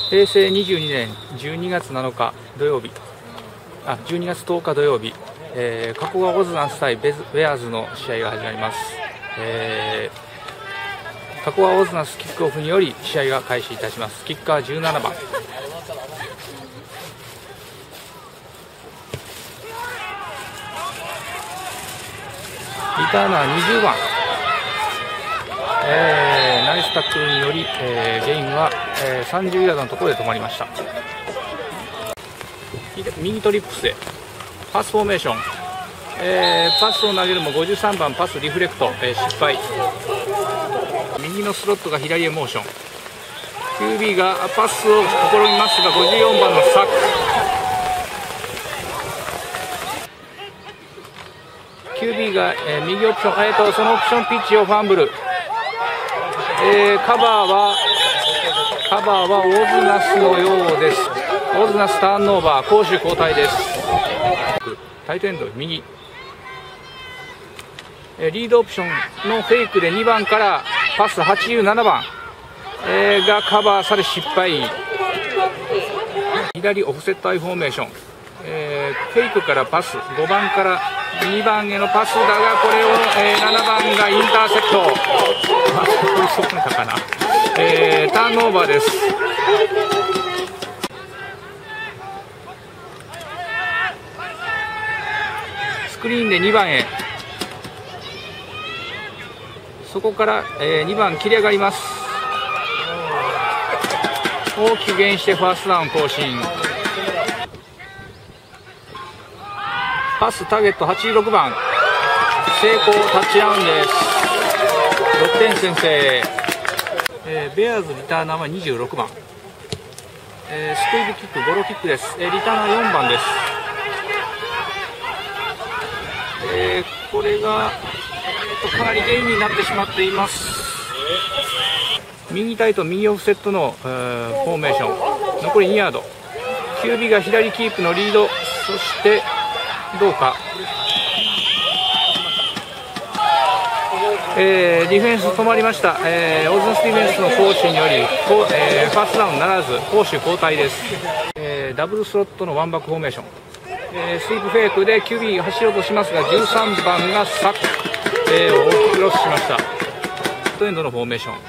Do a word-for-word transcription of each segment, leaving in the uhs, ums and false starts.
平成にじゅうにねんじゅうにがつなのか土曜日、あじゅうにがつとおか土曜日、えー、加古川オズナス対ベズウェアーズの試合が始まります。えー、加古川オズナスキックオフにより試合が開始いたします。キッカーじゅうななばん、リターナーにじゅうばん、えー、ナイスタックルにより、えー、ゲインは、えー、さんじゅうヤードのところで止まりました。右トリップスでパスフォーメーション、えー、パスを投げるもごじゅうさんばんパスリフレクト、えー、失敗。右のスロットが左へモーション、 キュービー がパスを試みますがごじゅうよんばんのサック。 キュービー が、えー、右オプション、えー、とそのオプションピッチをファンブル、えー、カバーはカバーはオズナスのようです。オズナスターンオーバー、攻守交代です。タイトエンド右、リードオプションのフェイクでにばんからパスはちじゅうななばん、えー、がカバーされ失敗。左オフセットアイフォーメーション、えー、フェイクからパスごばんからにばんへのパスだがこれを、えー、ななばんがインターセプト、あそこにそこにたかな、えー、ターンオーバーです。スクリーンでにばんへ、そこから、えー、にばん切り上がります。大きくゲインしてファーストダウン更新。パスターゲットはちじゅうろくばん成功、タッチダウンです。ろってん先制。えー、ベアーズリターナーはにじゅうろくばん、えー、スクイズキックゴロキックです。えー、リターナーよんばんです。えー、これが、えー、とかなりゲインになってしまっています。右タイト右オフセットの、えー、フォーメーション、残りにヤード、キュービーが左キープのリード、そしてどうか、えー、ディフェンス止まりました。えー、オズナスディフェンスのコーチにより、えー、ファーストダウンならず攻守交代です。えー、ダブルスロットのワンバックフォーメーション、えー、スイープフェイクで キュービー が走ろうとしますがじゅうさんばんがサック、えー、大きくロスしました。トエンドのフォーメーション、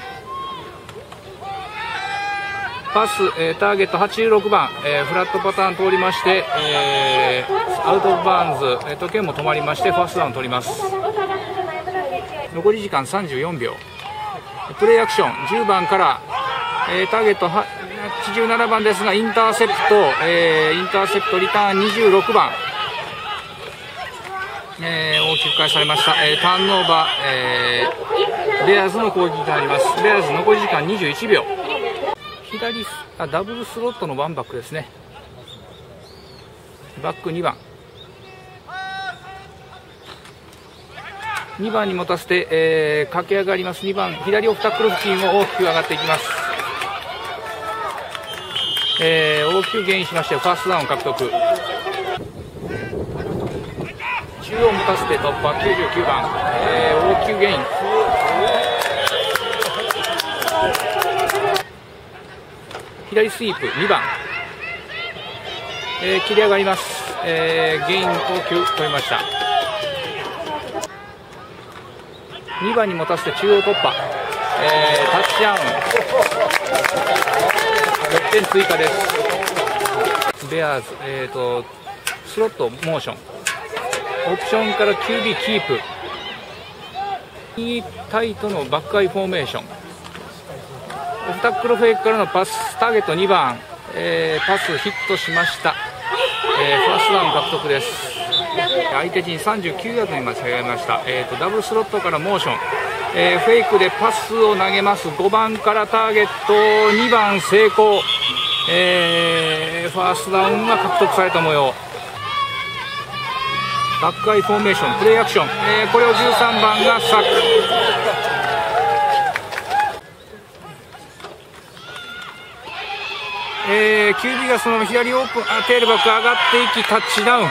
パス、えー、ターゲットはちじゅうろくばん、えー、フラットパターン通りまして、えー、アウトオブバーンズ、えー、時計も止まりましてファーストダウン取ります。残り時間さんじゅうよんびょう、プレーアクションじゅうばんから、えー、ターゲットはちじゅうななばんですがインターセプト、えー、インターセプトリターンにじゅうろくばん、えー、大きく返されました。えー、ターンオーバー、えー、ベアーズの攻撃があります。ベアーズ残り時間にじゅういちびょう、左あダブルスロットのワンバックですね。バックにばん、にばんに持たせて、えー、駆け上がります。にばん左オフタックル付近を大きく上がっていきます。えー、大きくゲインしましてファーストダウン獲得。中央持たせて突破きゅうじゅうきゅうばん、えー、大きくゲイン、左スイープにばん、えー、切り上がります。えー、ゲイン大きく取りました。にばんに持たせて中央突破、えー、タッチダウン、ろってん追加です。ベアーズ、えーとスロットモーション、オプションから キュービー キープ、右タイトのバックアイフォーメーション、オフタックルフェイクからのパス、ターゲットにばん、えー、パスヒットしました。えー、ファーストダウン獲得です。相手陣さんじゅうきゅうヤードに間違えました。えーとダブルスロットからモーション、えー、フェイクでパスを投げます。ごばんからターゲットにばん成功、えー、ファーストダウンが獲得された模様。バックアイフォーメーションプレーアクション、えー、これをじゅうさんばんがサック、えー、キュービー がその左オープン、あテールバック上がっていきタッチダウン、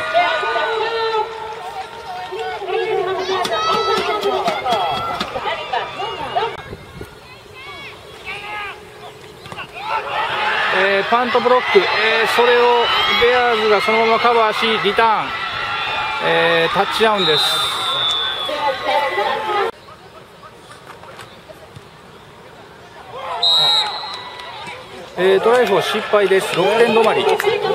えー、パントブロック、えー、それをベアーズがそのままカバーしリターン、えー、タッチダウンです。えー、トライフォー失敗です。ろくてん止まり。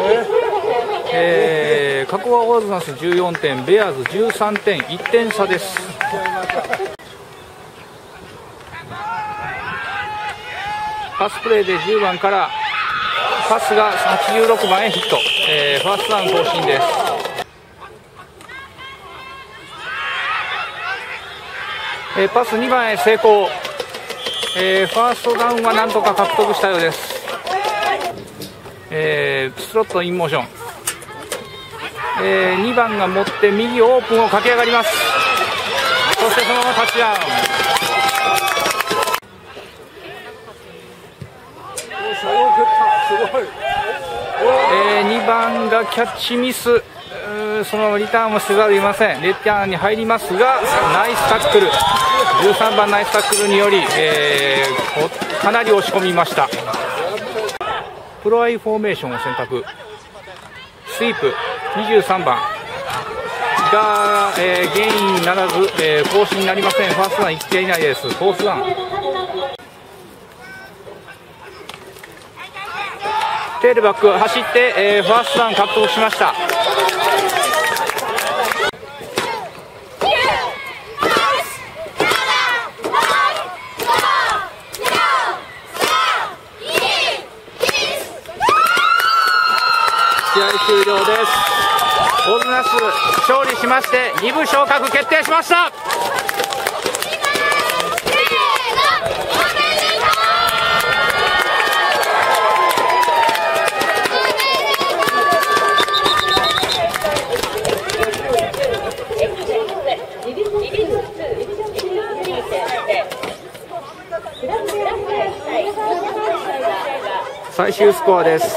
えー、加古川オーズナスじゅうよんてん、ベアーズじゅうさんてん、いってん差です。パスプレーでじゅうばんからパスがはちじゅうろくばんへヒット、えー、ファーストダウン更新です。えー、パスにばんへ成功、えー、ファーストダウンはなんとか獲得したようです。えー、スロットインモーション、えー、にばんが持って右オープンを駆け上がります。そしてそのままタッチダウン。えー、にばんがキャッチミス、そのままリターンもせざるを得ません。リターンに入りますがナイスタックル、じゅうさんばんナイスタックルにより、えー、かなり押し込みました。プロアイフォーメーションを選択、スイープにじゅうさんばんが、えー、ゲインならず、えー、更新になりません。ファーストダウンいって以内です。フォースダウン、テールバック走って、えー、ファーストダウン獲得しました。試合終了です。オーズナス勝利しましてに部昇格決定しました。最終スコアです。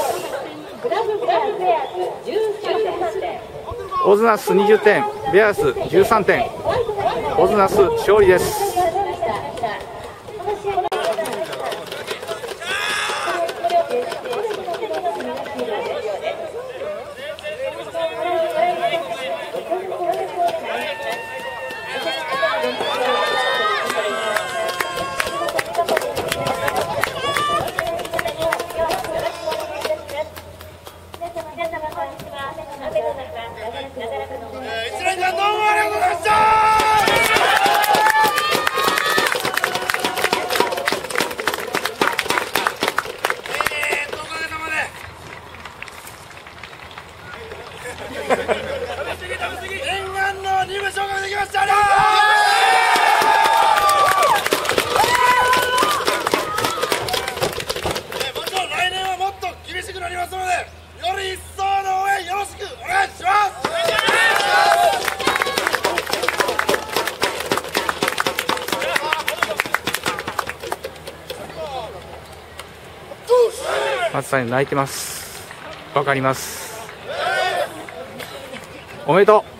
オズナスにじゅってん、ベアースじゅうさんてん、オズナス勝利です。 念願のに部昇格できましたね。もちろん来年はもっと厳しくなりますので、より一層の応援よろしくお願いします。 松さん泣いてます。わかります。おめでとう。